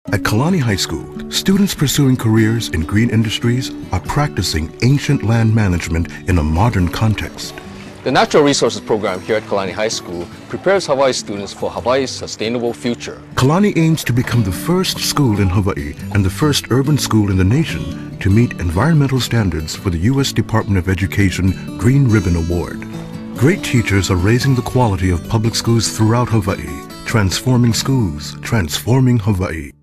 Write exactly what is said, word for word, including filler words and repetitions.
At Kalani High School, students pursuing careers in green industries are practicing ancient land management in a modern context. The Natural Resources program here at Kalani High School prepares Hawaii students for Hawaii's sustainable future. Kalani aims to become the first school in Hawaii and the first urban school in the nation to meet environmental standards for the U S Department of Education Green Ribbon Award. Great teachers are raising the quality of public schools throughout Hawaii, transforming schools, transforming Hawaii.